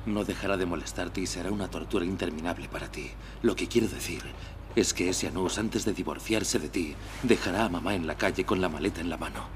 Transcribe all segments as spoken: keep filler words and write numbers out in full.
no dejará de molestarte y será una tortura interminable para ti. Lo que quiero decir es que ese Anus, antes de divorciarse de ti, dejará a mamá en la calle con la maleta en la mano.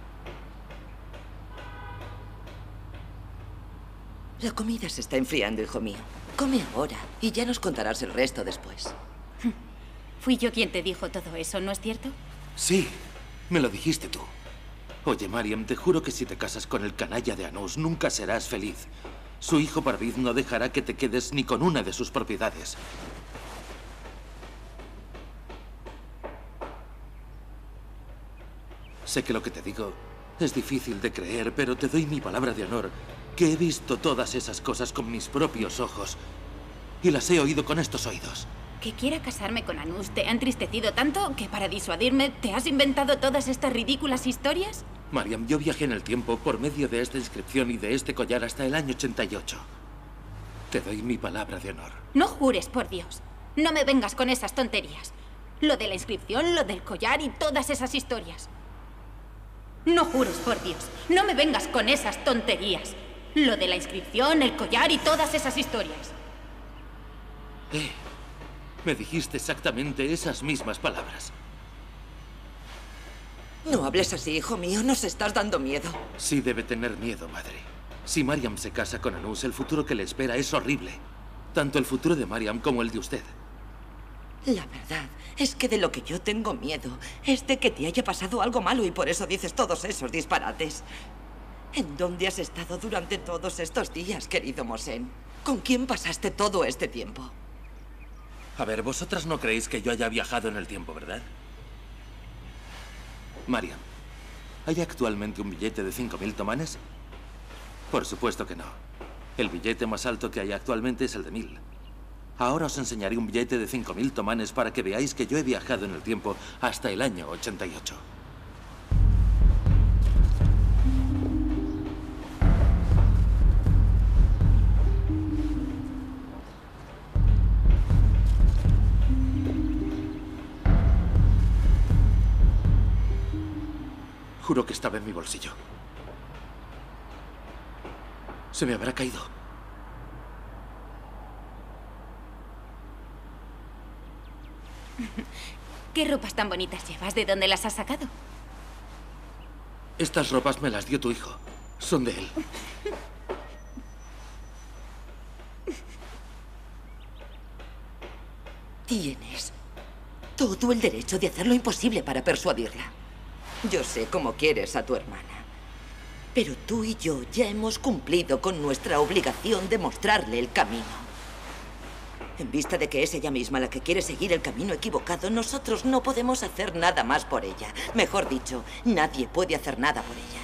La comida se está enfriando, hijo mío. Come ahora y ya nos contarás el resto después. Fui yo quien te dijo todo eso, ¿no es cierto? Sí, me lo dijiste tú. Oye, Mariam, te juro que si te casas con el canalla de Anus, nunca serás feliz. Su hijo Parviz no dejará que te quedes ni con una de sus propiedades. Sé que lo que te digo es difícil de creer, pero te doy mi palabra de honor que he visto todas esas cosas con mis propios ojos y las he oído con estos oídos. ¿Que quiera casarme con Anus te ha entristecido tanto que para disuadirme te has inventado todas estas ridículas historias? Mariam, yo viajé en el tiempo por medio de esta inscripción y de este collar hasta el año ochenta y ocho. Te doy mi palabra de honor. No jures, por Dios. No me vengas con esas tonterías. Lo de la inscripción, lo del collar y todas esas historias. No jures, por Dios. No me vengas con esas tonterías. Lo de la inscripción, el collar y todas esas historias. Eh, me dijiste exactamente esas mismas palabras. No hables así, hijo mío. Nos estás dando miedo. Sí debe tener miedo, madre. Si Mariam se casa con Anus, el futuro que le espera es horrible. Tanto el futuro de Mariam como el de usted. La verdad es que de lo que yo tengo miedo es de que te haya pasado algo malo y por eso dices todos esos disparates. ¿En dónde has estado durante todos estos días, querido Mohsen? ¿Con quién pasaste todo este tiempo? A ver, vosotras no creéis que yo haya viajado en el tiempo, ¿verdad? Mariam, ¿hay actualmente un billete de cinco mil tomanes? Por supuesto que no. El billete más alto que hay actualmente es el de mil. Ahora os enseñaré un billete de cinco mil tomanes para que veáis que yo he viajado en el tiempo hasta el año ochenta y ocho. Juro que estaba en mi bolsillo. Se me habrá caído. ¿Qué ropas tan bonitas llevas? ¿De dónde las has sacado? Estas ropas me las dio tu hijo. Son de él. Tienes todo el derecho de hacer lo imposible para persuadirla. Yo sé cómo quieres a tu hermana. Pero tú y yo ya hemos cumplido con nuestra obligación de mostrarle el camino. En vista de que es ella misma la que quiere seguir el camino equivocado, nosotros no podemos hacer nada más por ella. Mejor dicho, nadie puede hacer nada por ella.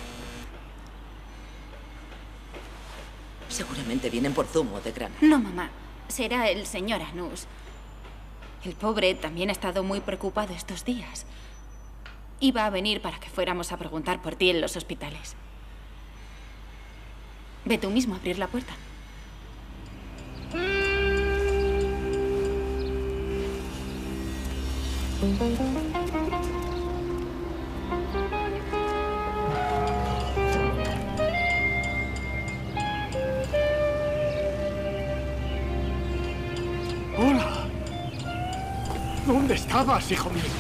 Seguramente vienen por zumo de grana. No, mamá. Será el señor Anus. El pobre también ha estado muy preocupado estos días. Iba a venir para que fuéramos a preguntar por ti en los hospitales. Ve tú mismo a abrir la puerta. ¡Hola! ¿Dónde estabas, hijo mío?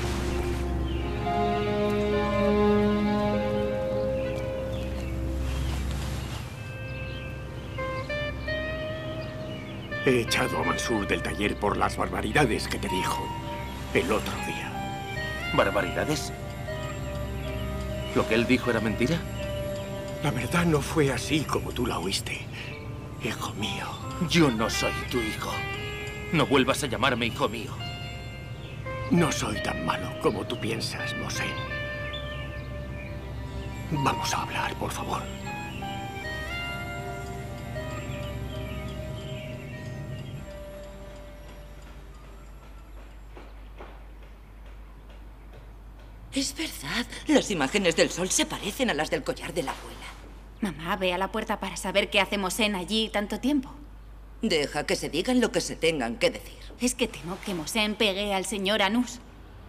He echado a Mansur del taller por las barbaridades que te dijo el otro día. ¿Barbaridades? ¿Lo que él dijo era mentira? La verdad no fue así como tú la oíste, hijo mío. Yo no soy tu hijo. No vuelvas a llamarme hijo mío. No soy tan malo como tú piensas, Mohsen. Vamos a hablar, por favor. Es verdad, las imágenes del sol se parecen a las del collar de la abuela. Mamá, ve a la puerta para saber qué hace Mohsen allí tanto tiempo. Deja que se digan lo que se tengan que decir. Es que temo que Mohsen pegue al señor Anus.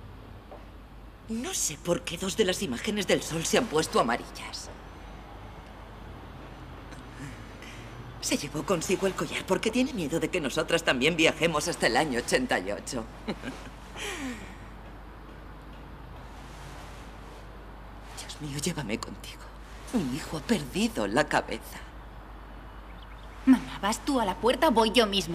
No sé por qué dos de las imágenes del sol se han puesto amarillas. Se llevó consigo el collar porque tiene miedo de que nosotras también viajemos hasta el año ochenta y ocho. Dios mío, llévame contigo. Mi hijo ha perdido la cabeza. Mamá, ¿vas tú a la puerta o voy yo misma?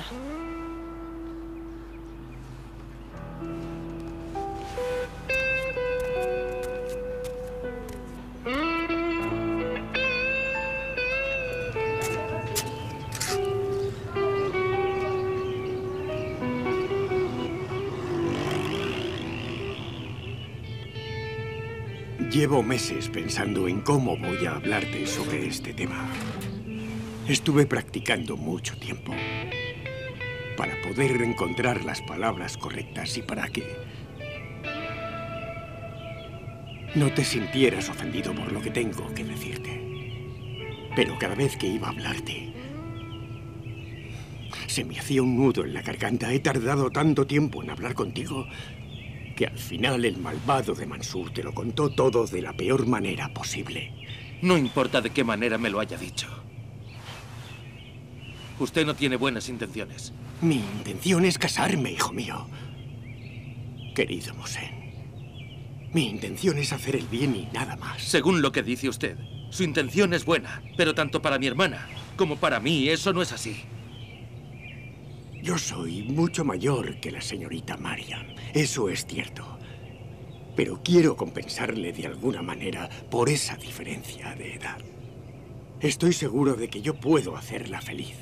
Llevo meses pensando en cómo voy a hablarte sobre este tema. Estuve practicando mucho tiempo para poder encontrar las palabras correctas y para que no te sintieras ofendido por lo que tengo que decirte. Pero cada vez que iba a hablarte, se me hacía un nudo en la garganta. He tardado tanto tiempo en hablar contigo que al final el malvado de Mansur te lo contó todo de la peor manera posible. No importa de qué manera me lo haya dicho. Usted no tiene buenas intenciones. Mi intención es casarme, hijo mío. Querido Mosén, mi intención es hacer el bien y nada más. Según lo que dice usted, su intención es buena, pero tanto para mi hermana como para mí eso no es así. Yo soy mucho mayor que la señorita Mariam, eso es cierto. Pero quiero compensarle de alguna manera por esa diferencia de edad. Estoy seguro de que yo puedo hacerla feliz.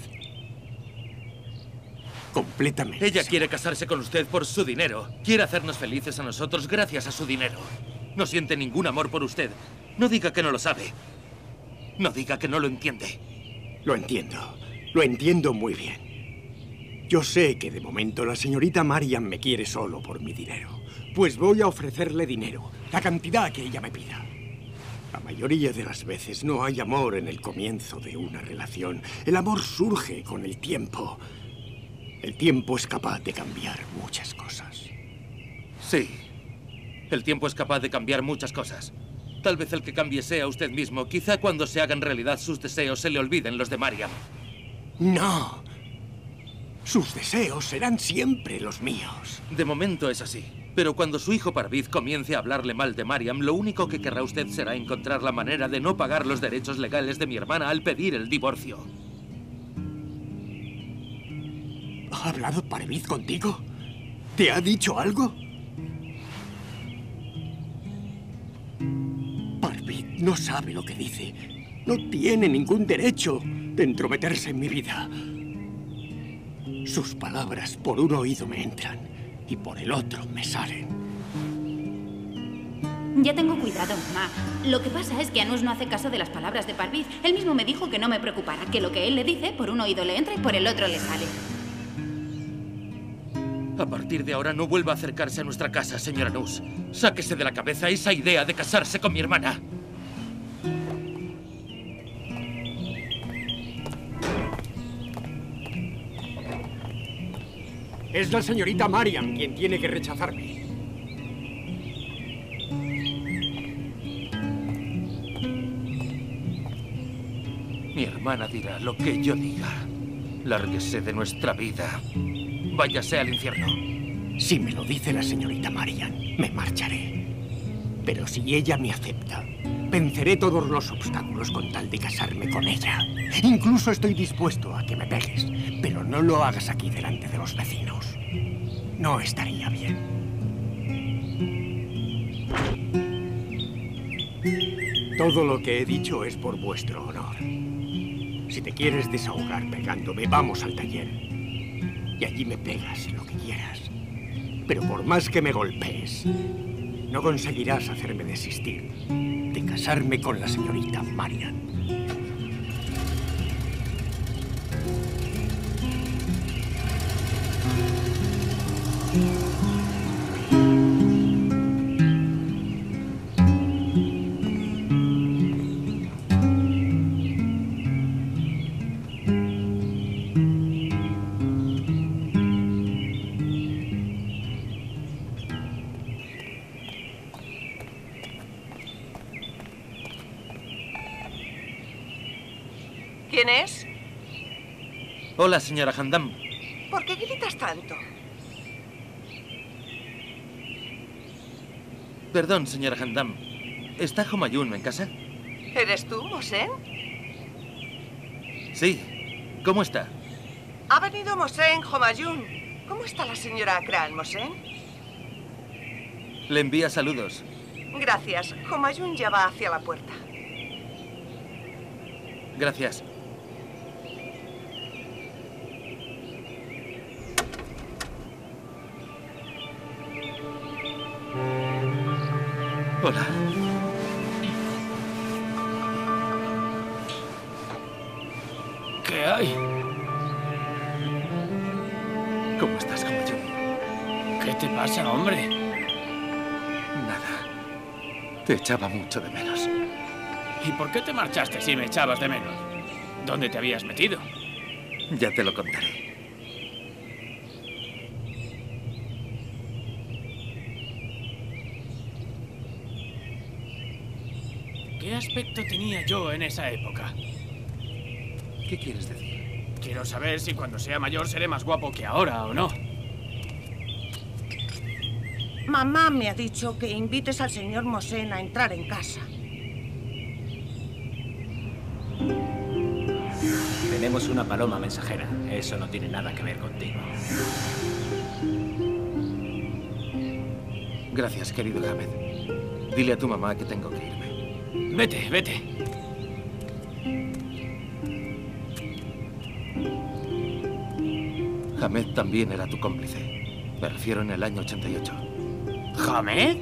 Completamente. Ella seguro. quiere casarse con usted por su dinero. Quiere hacernos felices a nosotros gracias a su dinero. No siente ningún amor por usted. No diga que no lo sabe. No diga que no lo entiende. Lo entiendo. Lo entiendo muy bien. Yo sé que de momento la señorita Mariam me quiere solo por mi dinero. Pues voy a ofrecerle dinero, la cantidad que ella me pida. La mayoría de las veces no hay amor en el comienzo de una relación. El amor surge con el tiempo. El tiempo es capaz de cambiar muchas cosas. Sí. El tiempo es capaz de cambiar muchas cosas. Tal vez el que cambie sea usted mismo. Quizá cuando se hagan realidad sus deseos se le olviden los de Mariam. No. Sus deseos serán siempre los míos. De momento es así. Pero cuando su hijo Parviz comience a hablarle mal de Mariam, lo único que querrá usted será encontrar la manera de no pagar los derechos legales de mi hermana al pedir el divorcio. ¿Ha hablado Parviz contigo? ¿Te ha dicho algo? Parviz no sabe lo que dice. No tiene ningún derecho de entrometerse en mi vida. Sus palabras por un oído me entran y por el otro me salen. Ya tengo cuidado, mamá. Lo que pasa es que Anus no hace caso de las palabras de Parviz. Él mismo me dijo que no me preocupara, que lo que él le dice por un oído le entra y por el otro le sale. A partir de ahora no vuelva a acercarse a nuestra casa, señora Anus. Sáquese de la cabeza esa idea de casarse con mi hermana. Es la señorita Mariam quien tiene que rechazarme. Mi hermana dirá lo que yo diga. Lárguese de nuestra vida. Váyase al infierno. Si me lo dice la señorita Mariam, me marcharé. Pero si ella me acepta, venceré todos los obstáculos con tal de casarme con ella. Incluso estoy dispuesto a que me pegues, pero no lo hagas aquí delante de los vecinos. No estaría bien. Todo lo que he dicho es por vuestro honor. Si te quieres desahogar pegándome, vamos al taller. Y allí me pegas lo que quieras. Pero por más que me golpees, no conseguirás hacerme desistir de casarme con la señorita Mariam. ¿Quién es? Hola, señora Handam. ¿Por qué gritas tanto? Perdón, señora Handam. ¿Está Humayun en casa? ¿Eres tú, Mohsen? Sí. ¿Cómo está? Ha venido Mohsen Humayun. ¿Cómo está la señora Akran, Mohsen? Le envía saludos. Gracias. Humayun ya va hacia la puerta. Gracias. Hola. ¿Qué hay? ¿Cómo estás, Humayun? ¿Qué te pasa, hombre? Nada. Te echaba mucho de menos. ¿Y por qué te marchaste si me echabas de menos? ¿Dónde te habías metido? Ya te lo contaré. ¿Qué aspecto tenía yo en esa época? ¿Qué quieres decir? Quiero saber si cuando sea mayor seré más guapo que ahora o no. Mamá me ha dicho que invites al señor Mohsen a entrar en casa. Tenemos una paloma mensajera. Eso no tiene nada que ver contigo. Gracias, querido Hamed. Dile a tu mamá que tengo que irme. Vete, vete. Hamed también era tu cómplice. Me refiero en el año ochenta y ocho. ¿Hamed?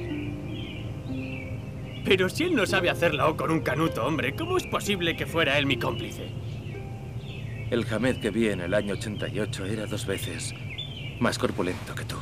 Pero si él no sabe hacerla o con un canuto, hombre, ¿cómo es posible que fuera él mi cómplice? El Hamed que vi en el año ochenta y ocho era dos veces más corpulento que tú.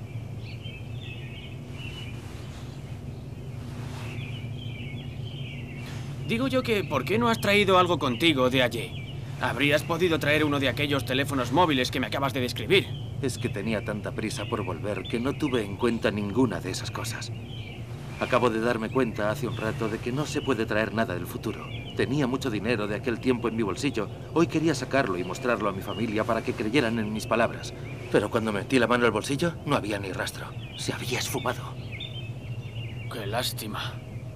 Digo yo que, ¿por qué no has traído algo contigo de allí? Habrías podido traer uno de aquellos teléfonos móviles que me acabas de describir. Es que tenía tanta prisa por volver que no tuve en cuenta ninguna de esas cosas. Acabo de darme cuenta hace un rato de que no se puede traer nada del futuro. Tenía mucho dinero de aquel tiempo en mi bolsillo. Hoy quería sacarlo y mostrarlo a mi familia para que creyeran en mis palabras. Pero cuando metí la mano al bolsillo, no había ni rastro. Se había esfumado. Qué lástima.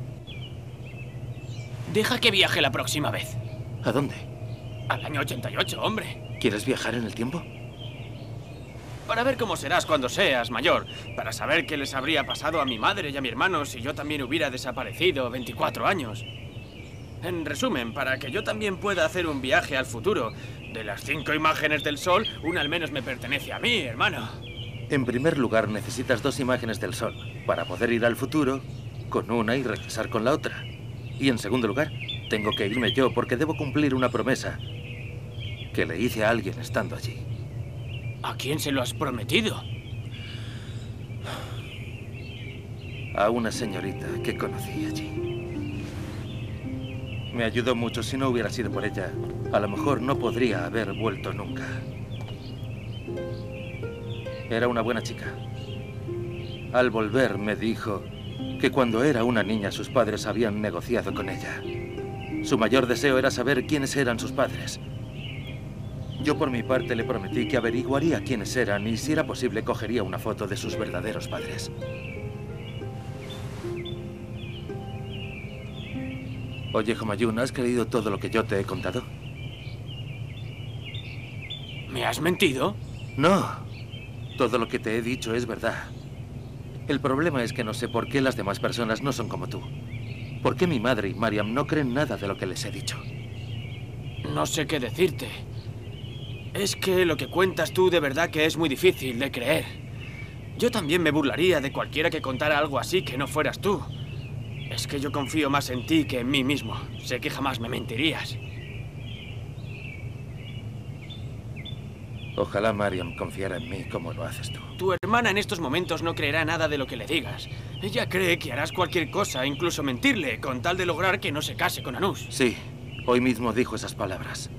Deja que viaje la próxima vez. ¿A dónde? Al año ochenta y ocho, hombre. ¿Quieres viajar en el tiempo? Para ver cómo serás cuando seas mayor. Para saber qué les habría pasado a mi madre y a mi hermano si yo también hubiera desaparecido veinticuatro años. En resumen, para que yo también pueda hacer un viaje al futuro. De las cinco imágenes del sol, una al menos me pertenece a mí, hermano. En primer lugar, necesitas dos imágenes del sol para poder ir al futuro con una y regresar con la otra. Y en segundo lugar, tengo que irme yo porque debo cumplir una promesa que le hice a alguien estando allí. ¿A quién se lo has prometido? A una señorita que conocí allí. Me ayudó mucho. Si no hubiera sido por ella, a lo mejor no podría haber vuelto nunca. Era una buena chica. Al volver me dijo que cuando era una niña sus padres habían negociado con ella. Su mayor deseo era saber quiénes eran sus padres. Yo por mi parte le prometí que averiguaría quiénes eran y si era posible cogería una foto de sus verdaderos padres. Oye, Humayun, ¿has creído todo lo que yo te he contado? ¿Me has mentido? No. Todo lo que te he dicho es verdad. El problema es que no sé por qué las demás personas no son como tú. ¿Por qué mi madre y Mariam no creen nada de lo que les he dicho? No sé qué decirte. Es que lo que cuentas tú de verdad que es muy difícil de creer. Yo también me burlaría de cualquiera que contara algo así que no fueras tú. Es que yo confío más en ti que en mí mismo. Sé que jamás me mentirías. Ojalá Mariam confiara en mí como lo haces tú. Tu hermana en estos momentos no creerá nada de lo que le digas. Ella cree que harás cualquier cosa, incluso mentirle, con tal de lograr que no se case con Anus. Sí, hoy mismo dijo esas palabras.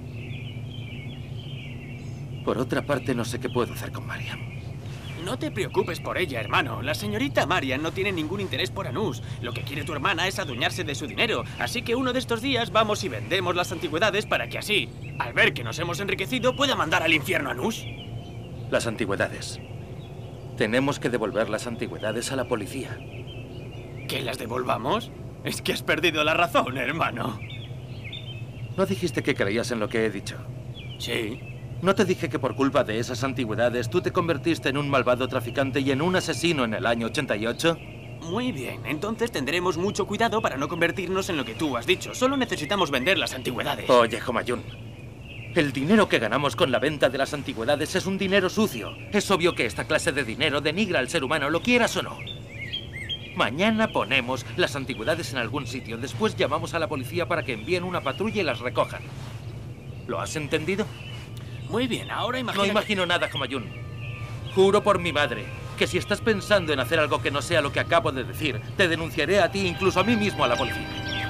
Por otra parte, no sé qué puedo hacer con Mariam. No te preocupes por ella, hermano. La señorita Mariam no tiene ningún interés por Anus. Lo que quiere tu hermana es adueñarse de su dinero. Así que uno de estos días vamos y vendemos las antigüedades para que así al ver que nos hemos enriquecido, pueda mandar al infierno a Nush. Las antigüedades. Tenemos que devolver las antigüedades a la policía. ¿Que las devolvamos? Es que has perdido la razón, hermano. ¿No dijiste que creías en lo que he dicho? Sí. ¿No te dije que por culpa de esas antigüedades tú te convertiste en un malvado traficante y en un asesino en el año ochenta y ocho? Muy bien, entonces tendremos mucho cuidado para no convertirnos en lo que tú has dicho. Solo necesitamos vender las antigüedades. Oye, Humayun. El dinero que ganamos con la venta de las antigüedades es un dinero sucio. Es obvio que esta clase de dinero denigra al ser humano, lo quieras o no. Mañana ponemos las antigüedades en algún sitio. Después llamamos a la policía para que envíen una patrulla y las recojan. ¿Lo has entendido? Muy bien, ahora imagina... No imagino nada, Humayun. Juro por mi madre que si estás pensando en hacer algo que no sea lo que acabo de decir, te denunciaré a ti, incluso a mí mismo, a la policía.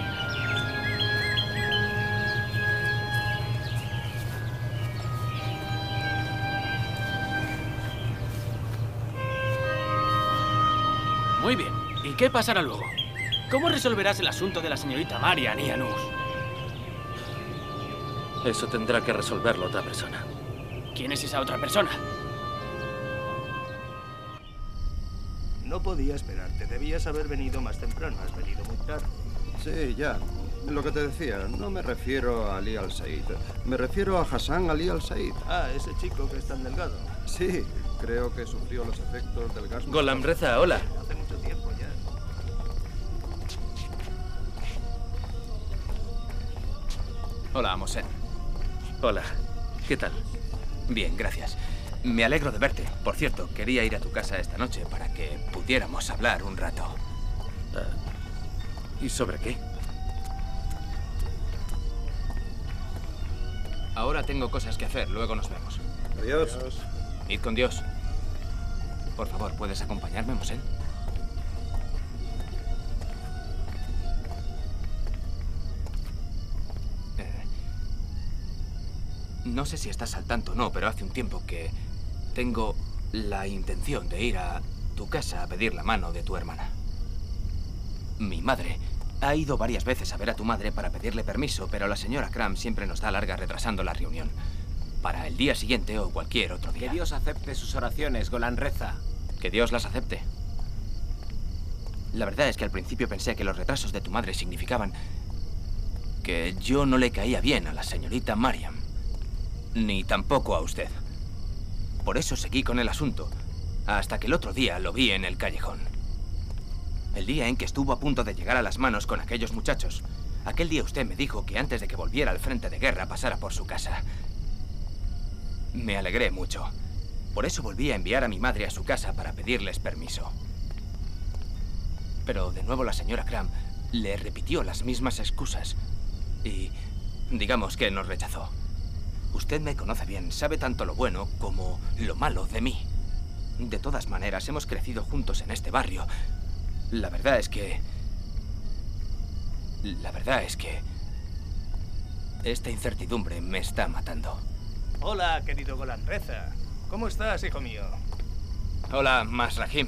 Muy bien. ¿Y qué pasará luego? ¿Cómo resolverás el asunto de la señorita Marian y Anush? Eso tendrá que resolverlo otra persona. ¿Quién es esa otra persona? No podía esperarte. Debías haber venido más temprano. Has venido muy tarde. Sí, ya. Lo que te decía, no me refiero a Ali al-Said. Me refiero a Hassan Ali al-Said. Ah, ese chico que es tan delgado. Sí, creo que sufrió los efectos del gas. Golam Reza, hola. Hace mucho tiempo ya. Hola, Mohsen. Hola. ¿Qué tal? Bien, gracias. Me alegro de verte. Por cierto, quería ir a tu casa esta noche para que pudiéramos hablar un rato. Uh, ¿Y sobre qué? Ahora tengo cosas que hacer. Luego nos vemos. Adiós. Adiós. Id con Dios. Por favor, ¿puedes acompañarme, Mohsen? Eh, no sé si estás al tanto o no, pero hace un tiempo que tengo la intención de ir a tu casa a pedir la mano de tu hermana. Mi madre ha ido varias veces a ver a tu madre para pedirle permiso, pero la señora Cram siempre nos da largas retrasando la reunión. Para el día siguiente o cualquier otro día. Que Dios acepte sus oraciones, Golan Reza. Que Dios las acepte. La verdad es que al principio pensé que los retrasos de tu madre significaban que yo no le caía bien a la señorita Mariam. Ni tampoco a usted. Por eso seguí con el asunto, hasta que el otro día lo vi en el callejón. El día en que estuvo a punto de llegar a las manos con aquellos muchachos. Aquel día usted me dijo que antes de que volviera al frente de guerra pasara por su casa. Me alegré mucho. Por eso volví a enviar a mi madre a su casa para pedirles permiso. Pero de nuevo la señora Cram le repitió las mismas excusas. Y digamos que nos rechazó. Usted me conoce bien, sabe tanto lo bueno como lo malo de mí. De todas maneras, hemos crecido juntos en este barrio. La verdad es que... La verdad es que... Esta incertidumbre me está matando. Hola, querido Golan Reza. ¿Cómo estás, hijo mío? Hola, Masrahim.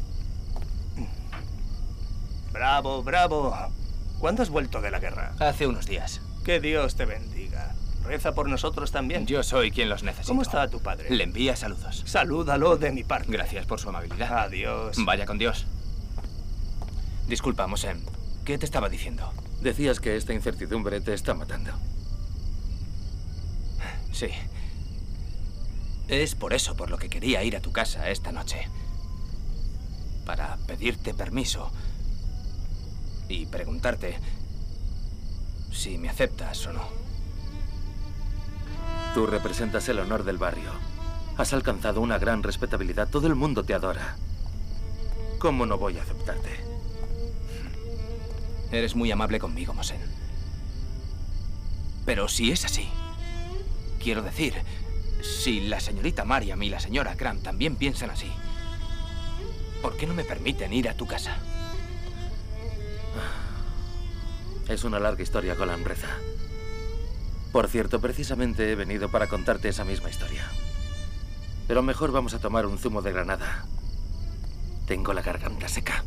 Bravo, bravo. ¿Cuándo has vuelto de la guerra? Hace unos días. Que Dios te bendiga. Reza por nosotros también. Yo soy quien los necesita. ¿Cómo está tu padre? Le envía saludos. Salúdalo de mi parte. Gracias por su amabilidad. Adiós. Vaya con Dios. Disculpa, Mohsen. ¿Qué te estaba diciendo? Decías que esta incertidumbre te está matando. Sí. Es por eso por lo que quería ir a tu casa esta noche. Para pedirte permiso. Y preguntarte si me aceptas o no. Tú representas el honor del barrio. Has alcanzado una gran respetabilidad. Todo el mundo te adora. ¿Cómo no voy a aceptarte? Eres muy amable conmigo, Mohsen. Pero si es así, quiero decir, si la señorita Mariam y la señora Cram también piensan así, ¿por qué no me permiten ir a tu casa? Es una larga historia, Golan Reza. Por cierto, precisamente he venido para contarte esa misma historia. Pero mejor vamos a tomar un zumo de granada. Tengo la garganta seca.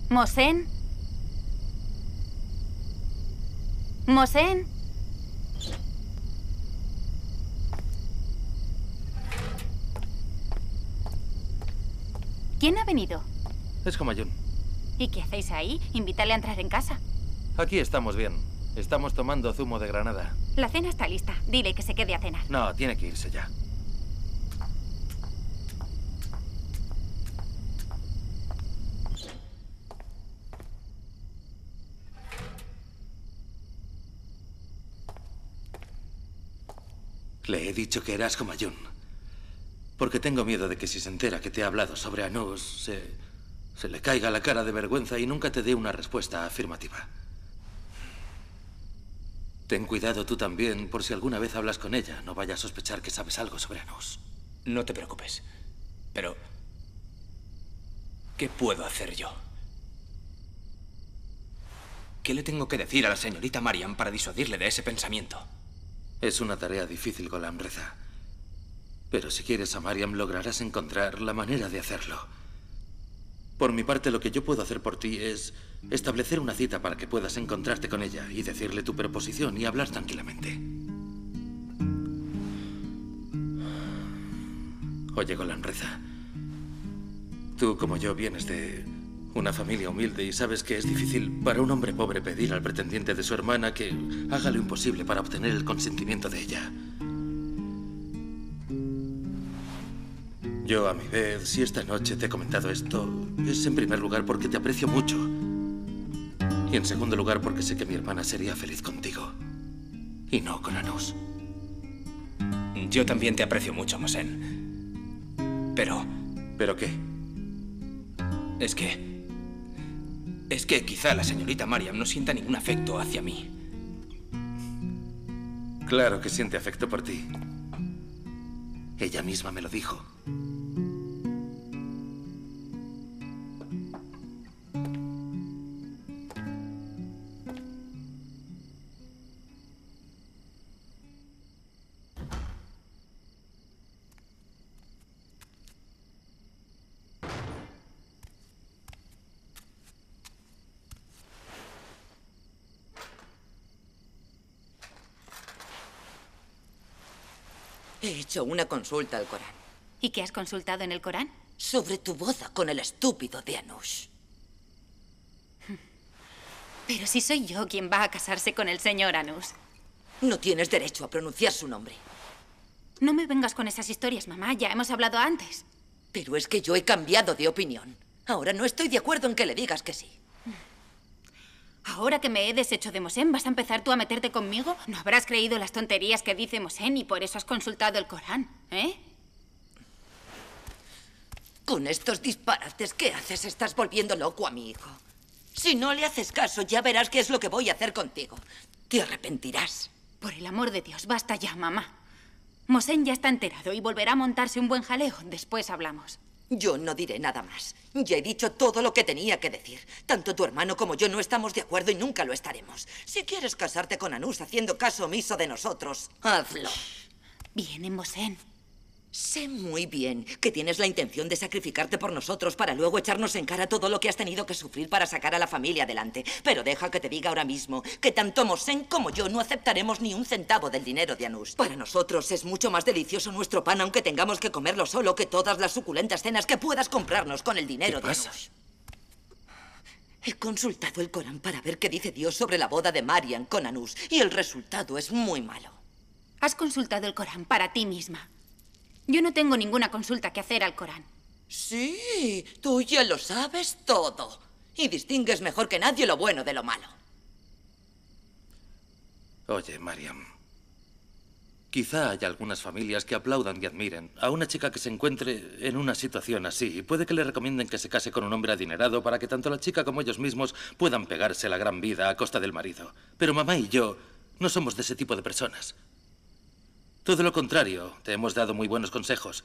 ¿Mosén? ¿Mosén? ¿Quién ha venido? Es Humayun. ¿Y qué hacéis ahí? Invítale a entrar en casa. Aquí estamos bien. Estamos tomando zumo de granada. La cena está lista. Dile que se quede a cenar. No, tiene que irse ya. Le he dicho que eras Humayun. Porque tengo miedo de que si se entera que te he hablado sobre Anus, se, se le caiga la cara de vergüenza y nunca te dé una respuesta afirmativa. Ten cuidado tú también, por si alguna vez hablas con ella. No vaya a sospechar que sabes algo sobre Anus. No te preocupes. Pero... ¿qué puedo hacer yo? ¿Qué le tengo que decir a la señorita Mariam para disuadirle de ese pensamiento? Es una tarea difícil, Golam Reza. Pero si quieres a Mariam, lograrás encontrar la manera de hacerlo. Por mi parte, lo que yo puedo hacer por ti es establecer una cita para que puedas encontrarte con ella y decirle tu proposición y hablar tranquilamente. Oye, Golam Reza, tú como yo vienes de una familia humilde y sabes que es difícil para un hombre pobre pedir al pretendiente de su hermana que haga lo imposible para obtener el consentimiento de ella. Yo, a mi vez, si esta noche te he comentado esto, es en primer lugar porque te aprecio mucho. Y en segundo lugar porque sé que mi hermana sería feliz contigo. Y no con Anus. Yo también te aprecio mucho, Mosén. Pero... ¿Pero qué? Es que... Es que quizá la señorita Mariam no sienta ningún afecto hacia mí. Claro que siente afecto por ti. Ella misma me lo dijo. He hecho una consulta al Corán. ¿Y qué has consultado en el Corán? Sobre tu boda con el estúpido de Anus. Pero si soy yo quien va a casarse con el señor Anus. No tienes derecho a pronunciar su nombre. No me vengas con esas historias, mamá. Ya hemos hablado antes. Pero es que yo he cambiado de opinión. Ahora no estoy de acuerdo en que le digas que sí. Ahora que me he deshecho de Mosén, ¿vas a empezar tú a meterte conmigo? No habrás creído las tonterías que dice Mosén y por eso has consultado el Corán, ¿eh? Con estos disparates que haces, estás volviendo loco a mi hijo. Si no le haces caso, ya verás qué es lo que voy a hacer contigo. Te arrepentirás. Por el amor de Dios, basta ya, mamá. Mosén ya está enterado y volverá a montarse un buen jaleo. Después hablamos. Yo no diré nada más. Ya he dicho todo lo que tenía que decir. Tanto tu hermano como yo no estamos de acuerdo y nunca lo estaremos. Si quieres casarte con Anus haciendo caso omiso de nosotros, hazlo. Viene, Mosén. Sé muy bien que tienes la intención de sacrificarte por nosotros para luego echarnos en cara todo lo que has tenido que sufrir para sacar a la familia adelante. Pero deja que te diga ahora mismo que tanto Mosén como yo no aceptaremos ni un centavo del dinero de Anus. Para nosotros es mucho más delicioso nuestro pan, aunque tengamos que comerlo solo, que todas las suculentas cenas que puedas comprarnos con el dinero de Anus. He consultado el Corán para ver qué dice Dios sobre la boda de Mariam con Anus, y el resultado es muy malo. Has consultado el Corán para ti misma. Yo no tengo ninguna consulta que hacer al Corán. Sí, tú ya lo sabes todo. Y distingues mejor que nadie lo bueno de lo malo. Oye, Mariam. Quizá haya algunas familias que aplaudan y admiren a una chica que se encuentre en una situación así. Y puede que le recomienden que se case con un hombre adinerado para que tanto la chica como ellos mismos puedan pegarse la gran vida a costa del marido. Pero mamá y yo no somos de ese tipo de personas. Todo lo contrario, te hemos dado muy buenos consejos.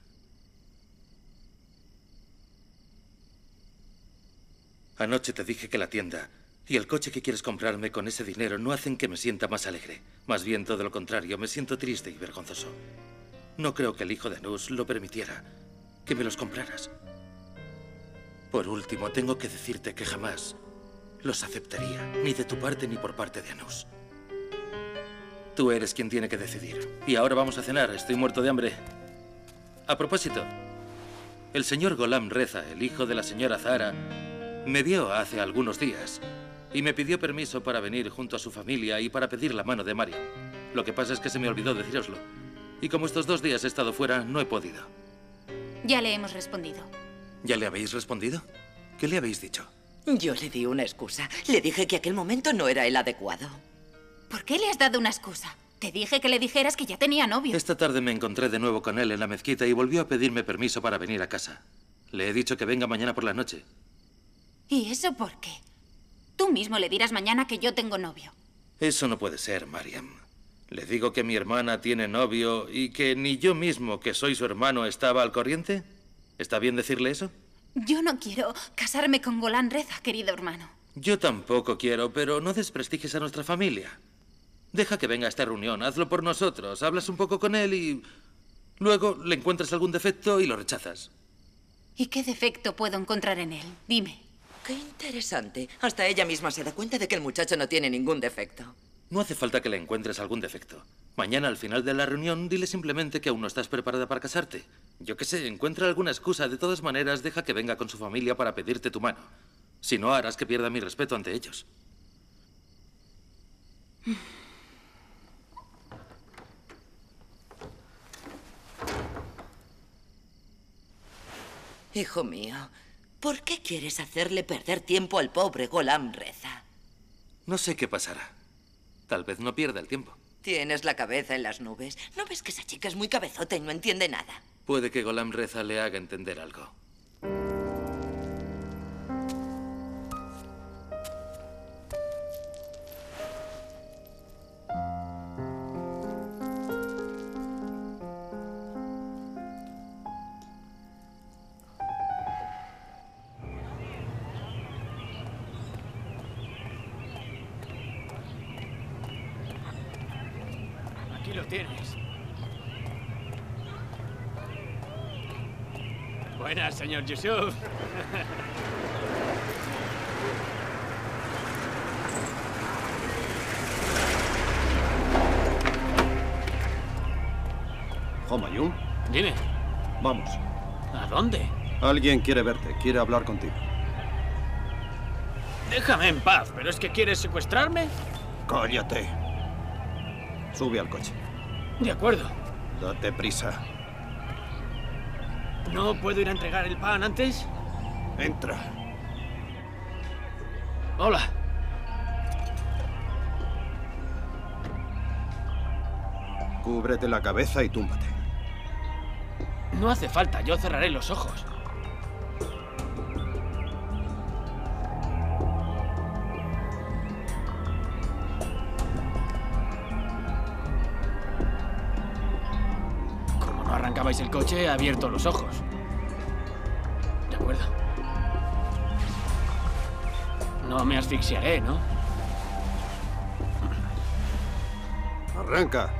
Anoche te dije que la tienda y el coche que quieres comprarme con ese dinero no hacen que me sienta más alegre. Más bien todo lo contrario, me siento triste y vergonzoso. No creo que el hijo de Anus lo permitiera, que me los compraras. Por último, tengo que decirte que jamás los aceptaría, ni de tu parte ni por parte de Anus. Tú eres quien tiene que decidir. Y ahora vamos a cenar, estoy muerto de hambre. A propósito, el señor Gholam Reza, el hijo de la señora Zahara, me vio hace algunos días y me pidió permiso para venir junto a su familia y para pedir la mano de Mariam. Lo que pasa es que se me olvidó decíroslo. Y como estos dos días he estado fuera, no he podido. Ya le hemos respondido. ¿Ya le habéis respondido? ¿Qué le habéis dicho? Yo le di una excusa. Le dije que aquel momento no era el adecuado. ¿Por qué le has dado una excusa? Te dije que le dijeras que ya tenía novio. Esta tarde me encontré de nuevo con él en la mezquita y volvió a pedirme permiso para venir a casa. Le he dicho que venga mañana por la noche. ¿Y eso por qué? Tú mismo le dirás mañana que yo tengo novio. Eso no puede ser, Mariam. ¿Le digo que mi hermana tiene novio y que ni yo mismo, que soy su hermano, estaba al corriente? ¿Está bien decirle eso? Yo no quiero casarme con Gholam Reza, querido hermano. Yo tampoco quiero, pero no desprestigies a nuestra familia. Deja que venga a esta reunión, hazlo por nosotros, hablas un poco con él y luego le encuentras algún defecto y lo rechazas. ¿Y qué defecto puedo encontrar en él? Dime. Qué interesante. Hasta ella misma se da cuenta de que el muchacho no tiene ningún defecto. No hace falta que le encuentres algún defecto. Mañana, al final de la reunión, dile simplemente que aún no estás preparada para casarte. Yo qué sé, encuentra alguna excusa. De todas maneras, deja que venga con su familia para pedirte tu mano. Si no, harás que pierda mi respeto ante ellos. Hijo mío, ¿por qué quieres hacerle perder tiempo al pobre Gholam Reza? No sé qué pasará. Tal vez no pierda el tiempo. Tienes la cabeza en las nubes. ¿No ves que esa chica es muy cabezota y no entiende nada? Puede que Gholam Reza le haga entender algo. Aquí lo tienes. Buenas, señor Yusuf. Homayun. Dime. Vamos. ¿A dónde? Alguien quiere verte, quiere hablar contigo. Déjame en paz, ¿pero es que quieres secuestrarme? Cállate. Sube al coche. De acuerdo. Date prisa. ¿No puedo ir a entregar el pan antes? Entra. Hola. Cúbrete la cabeza y túmbate. No hace falta, yo cerraré los ojos. Como no arrancabais el coche, he abierto los ojos. De acuerdo. No me asfixiaré, ¿no? Arranca.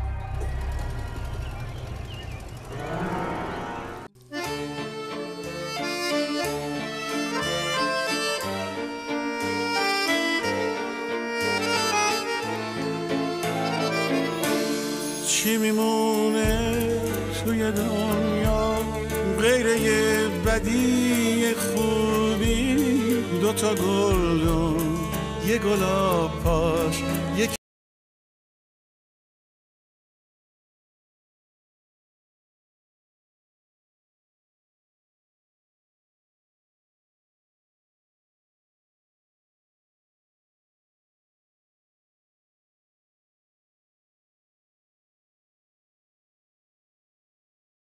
چی میمونه توی دنیا غیر یه بدی خوبی دوتا گل و یه گلاب پاش